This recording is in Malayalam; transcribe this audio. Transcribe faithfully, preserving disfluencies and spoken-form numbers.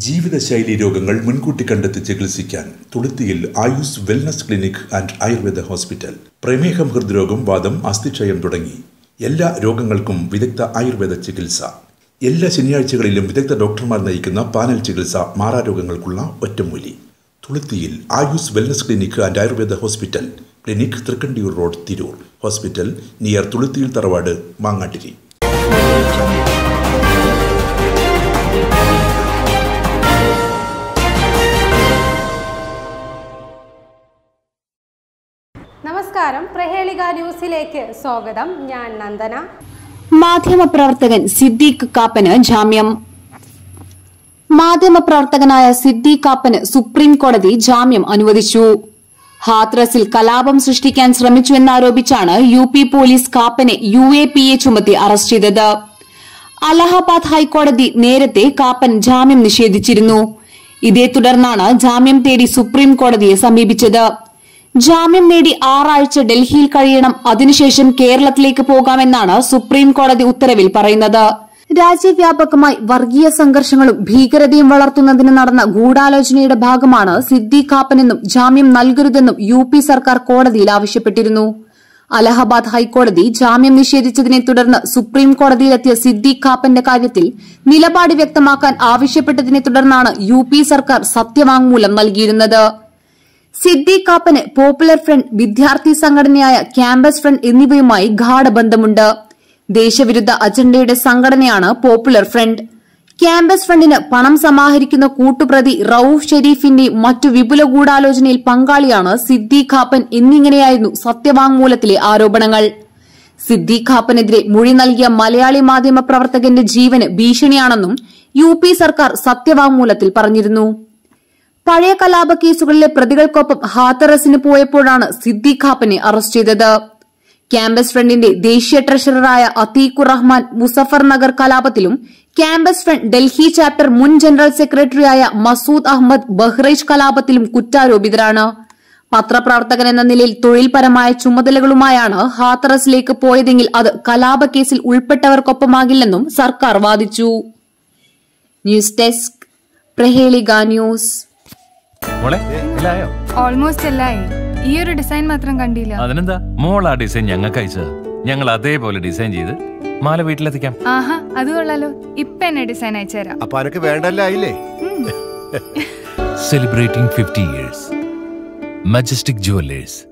ജീവിതശൈലി രോഗങ്ങൾ മുൻകൂട്ടി കണ്ടെത്തി ചികിത്സിക്കാൻ Thuluthiyil Ayus wellness clinic and Ayurveda hospital. പ്രമേഹം, ഹൃദ്രോഗം, വാദം, അസ്ഥിക്ഷയം തുടങ്ങി എല്ലാ രോഗങ്ങൾക്കും വിദഗ്ധ ആയുർവേദ ചികിത്സ. എല്ലാ ശനിയാഴ്ചകളിലും വിദഗ്ധ ഡോക്ടർമാർ നയിക്കുന്ന പാനൽ ചികിത്സ മാറാരോഗങ്ങൾക്കുള്ള ഒറ്റമൂലി. Thuluthiyil Ayus wellness clinic and Ayurveda hospital. Clinic Thrikkandiyur road, Tirur. Hospital near Thuluthiyil തറവാട്, മാങ്ങാട്ടിരി. നമസ്കാരം, പ്രഹേളിക ന്യൂസിലേക്ക് സ്വാഗതം. ഞാൻ നന്ദന. മാധ്യമപ്രവർത്തകൻ സിദ്ദീഖ് കാപ്പന് ജാമ്യം. മാധ്യമപ്രവർത്തകനായ സിദ്ദീഖ് കാപ്പന് സുപ്രീം കോടതി ജാമ്യം അനുവദിച്ചു. ഹാത്രസിൽ കലാപം സൃഷ്ടിക്കാൻ ശ്രമിച്ചുവെന്നാരോപിച്ചാണ് യു പി പോലീസ് കാപ്പനെ യു എ പി എ ചുമത്തി അറസ്റ്റ് ചെയ്തത്. അലഹബാദ് ഹൈക്കോടതി നേരത്തെ കാപ്പൻ ജാമ്യം നിഷേധിച്ചിരുന്നു. ഇതേ തുടർന്നാണ് ജാമ്യം തേടി സുപ്രീം കോടതിയെ സമീപിച്ചത്. ജാമ്യം നേടി ആറാഴ്ച ഡൽഹിയിൽ കഴിയണം, അതിനുശേഷം കേരളത്തിലേക്ക് പോകാമെന്നാണ് സുപ്രീം കോടതി ഉത്തരവിൽ പറയുന്നത്. രാജ്യവ്യാപകമായി വർഗീയ സംഘർഷങ്ങളും ഭീകരതയും വളർത്തുന്നതിന് നടന്ന ഗൂഢാലോചനയുടെ ഭാഗമാണ് സിദ്ദീഖ് കാപ്പനെന്നും ജാമ്യം നൽകരുതെന്നും യു പി സർക്കാർ കോടതിയിൽ ആവശ്യപ്പെട്ടിരുന്നു. അലഹബാദ് ഹൈക്കോടതി ജാമ്യം നിഷേധിച്ചതിനെ തുടർന്ന് സുപ്രീം കോടതിയിലെത്തിയ സിദ്ദീഖ് കാപ്പന്റെ കാര്യത്തിൽ നിലപാട് വ്യക്തമാക്കാൻ ആവശ്യപ്പെട്ടതിനെ തുടർന്നാണ് യു പി സർക്കാർ സത്യവാങ്മൂലം നൽകിയിരുന്നത്. സിദ്ദീഖ് കാപ്പന് പോപ്പുലർ ഫ്രണ്ട്, വിദ്യാർത്ഥി സംഘടനയായ ക്യാമ്പസ് ഫ്രണ്ട് എന്നിവയുമായി ഗാഢബന്ധമുണ്ട്. ദേശവിരുദ്ധ അജണ്ടയുടെ സംഘടനയാണ് പോപ്പുലർ ഫ്രണ്ട്. ക്യാമ്പസ് ഫ്രണ്ടിന് പണം സമാഹരിക്കുന്ന കൂട്ടുപ്രതി റൌഫ് ഷെരീഫിന്റെ മറ്റു വിപുല ഗൂഢാലോചനയിൽ പങ്കാളിയാണ് സിദ്ദീഖ് കാപ്പൻ എന്നിങ്ങനെയായിരുന്നു സത്യവാങ്മൂലത്തിലെ ആരോപണങ്ങൾ. സിദ്ദീഖ് കാപ്പനെതിരെ മൊഴി നൽകിയ മലയാളി മാധ്യമ പ്രവർത്തകന്റെ ജീവന് ഭീഷണിയാണെന്നും യു പി സർക്കാർ സത്യവാങ്മൂലത്തിൽ പറഞ്ഞിരുന്നു. പഴയ കലാപ കേസുകളിലെ പ്രതികൾക്കൊപ്പം ഹാത്തറസിന് പോയപ്പോഴാണ് സിദ്ദീഖ് കാപ്പനെ അറസ്റ്റ് ചെയ്തത്. ക്യാമ്പസ് ഫ്രണ്ടിന്റെ ദേശീയ ട്രഷററായ അത്തീഖുർ റഹ്മാൻ മുസഫർ നഗർ കലാപത്തിലും ക്യാമ്പസ് ഫ്രണ്ട് ഡൽഹി ചാപ്റ്റർ മുൻ ജനറൽ സെക്രട്ടറിയായ മസൂദ് അഹമ്മദ് ബഹ്റൈച്ച് കലാപത്തിലും കുറ്റാരോപിതരാണ്. പത്രപ്രവർത്തകൻ എന്ന നിലയിൽ തൊഴിൽപരമായ ചുമതലകളുമായാണ് ഹാത്തറസിലേക്ക് പോയതെങ്കിൽ അത് കലാപക്കേസിൽ ഉൾപ്പെട്ടവർക്കൊപ്പമാകില്ലെന്നും സർക്കാർ വാദിച്ചു. News desk, Prahelika news. Almost എല്ലായി. ഈ ഒരു ഡിസൈൻ മാത്രം കണ്ടില്ല. അതിനെന്താ, മോൾ ആ ഡിസൈൻ ഞങ്ങൾക്ക് അയച്ചത്. ഞങ്ങൾ അതേപോലെ ഡിസൈൻ ചെയ്ത് മാല വീട്ടിലെത്തിക്കാം. ആഹാ, അത് കൊള്ളാലോ. ഇപ്പൊ എന്നെ ഡിസൈൻ അയച്ചുതരാം. അപ്പൊ അനക്ക് വേണ്ടല്ലേ? Celebrating fifty years, majestic jewellers.